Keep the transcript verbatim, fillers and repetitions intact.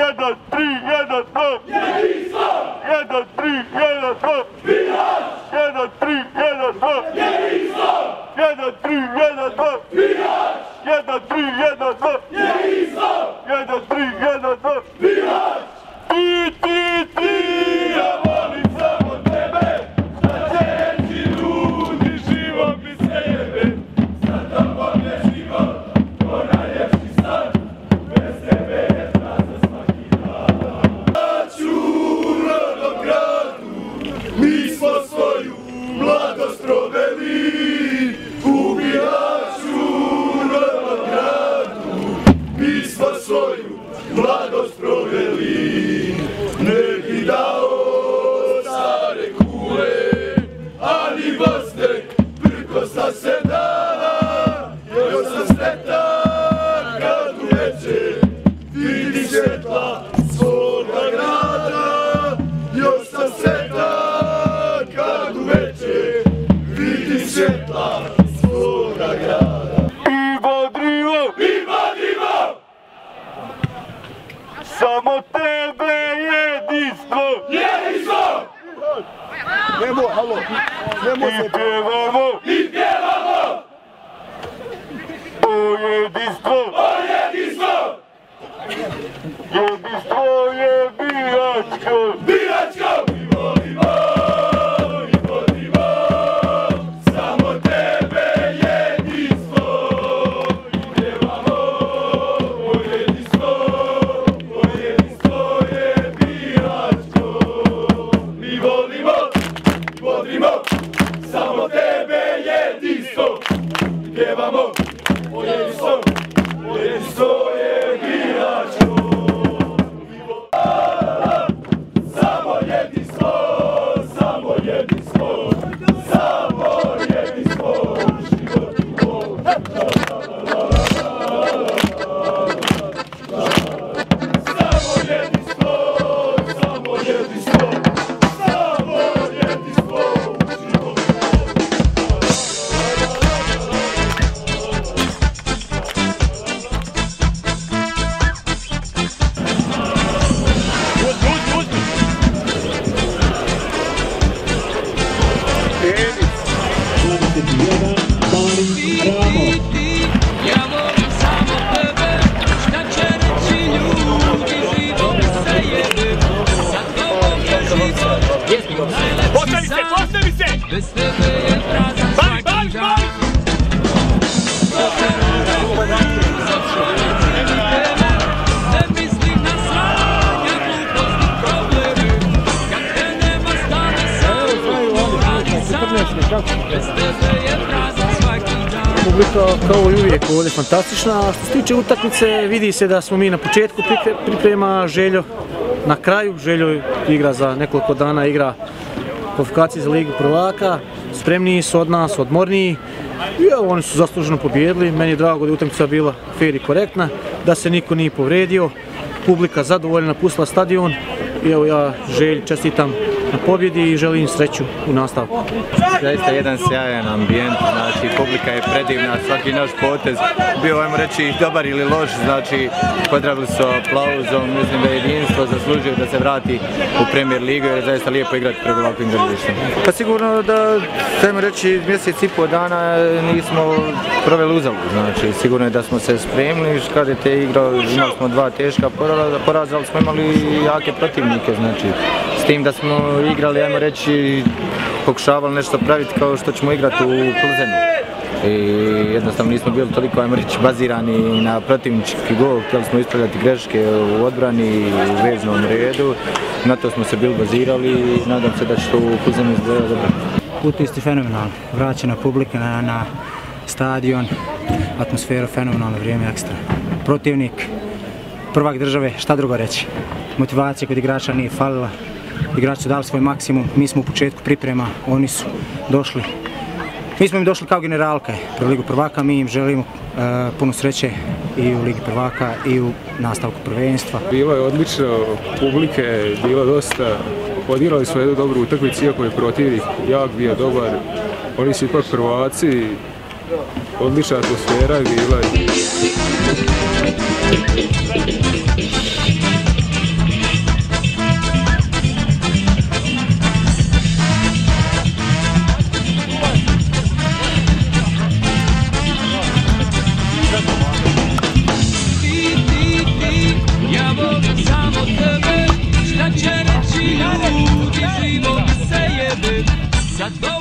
jedan, tri, jedan, dva. jedan, tri, jedan, dva. jedan, tri, jedan, dva. jedan, tri, jedan, dva. jedan, tri, jedan, dva. jedan, tri, jedan, dva. Ti, ti, ti, ja volim samo tebe. Šta će reći ljudi, život mi se jebe. Sad tamo ne život, to najljepši san. Bez tebe je prazan svaki dan. Braću u rodnom gradu, mi smo svoju mladost proveli. Ubijaću u rodnom gradu, mi smo svoju mladost proveli. Ne bi dao stare kule, ani Bosne, prko sa sedana. Još sam sretan kad uveče vidi svjetla svoga grada. Još sam sretan kad uveče vidi svjetla svoga grada. I bodrivo, i bodrivo, samo tebe jedinstvo. Jedinstvo! Nemo, halo, nemo se. I pjevamo, i pjevamo. O jedinstvo, o jedinstvo. Jedinstvo je biračko, biračko. Mi volimo, mi volimo, samo tebe jedinstvo. I pjevamo, o jedinstvo, o jedinstvo je biračko. Mi volimo, mi volimo, samo tebe jedinstvo. I pjevamo, o jedinstvo, o jedinstvo je biračko. Samo jedinstvo, samo jedinstvo, samo jedinstvo, život i bol. Samo jedinstvo, samo jedinstvo, samo jedinstvo, život i postavi se, postavi se! Bez tebe je prazan svaki dan. Ne mislim na sranja, gluposti, problemi. Kad te nema stane sam, radi sam. Bez tebe je prazan svaki dan. Publika kao i uvijek ovdje fantastična, a što se tiče utakmice vidi se da smo mi na početku priprema, Željo na kraju. Željo igra za nekoliko dana, igra kvalifikacije za Ligu prvaka, spremniji su od nas, odmorniji. I evo, oni su zasluženo pobijedili, meni je drago da je utakmica bila fair i korektna, da se niko nije povredio, publika zadovoljna napustila stadion i evo ja Želji čestitam na pobjedi i želim sreću u nastavku. Zaista jedan sjajan ambijent, znači publika je predivna, svaki naš potez bio, ajmo reći, dobar ili loš, znači pozdravili su aplauzom, mislim da je jedinstvo zaslužio da se vrati u Premier ligu jer je zaista lijepo igrati pred ovakvim igralištem. Pa sigurno da, ajmo reći, mjesec i pol dana nismo proveli uzalud, znači sigurno je da smo se spremili, kad je te igrao, imali smo dva teška poraza, ali smo imali jake protivnike, znači s tim da smo igrali, ajmo reći, pokušavali nešto praviti kao što ćemo igrati u Plzenu. I jednostavno nismo bili toliko, ajmo reći, bazirani na protivnički gol, htjeli smo ispravljati greške u odbrani i u veznom redu. Na to smo se bili bazirali i nadam se da će to u Plzenu izgledati dobro. Utisci fenomenalno, vraćena publika na, na stadion, atmosfera fenomenalno, vrijeme ekstra. Protivnik, prvak države, šta drugo reći. Motivacija kod igrača nije falila. Igrači su dali svoj maksimum, mi smo u početku priprema, oni su došli. Mi smo im došli kao generalka pro Ligu prvaka, mi im želimo uh, puno sreće i u Ligi prvaka i u nastavku prvenstva. Bilo je odlično, publike je bilo dosta, odigrali smo jednu dobru utakmicu, iako je protivnik jak bio dobar. Oni su ipak prvaci, odlična atmosfera je bila. Zato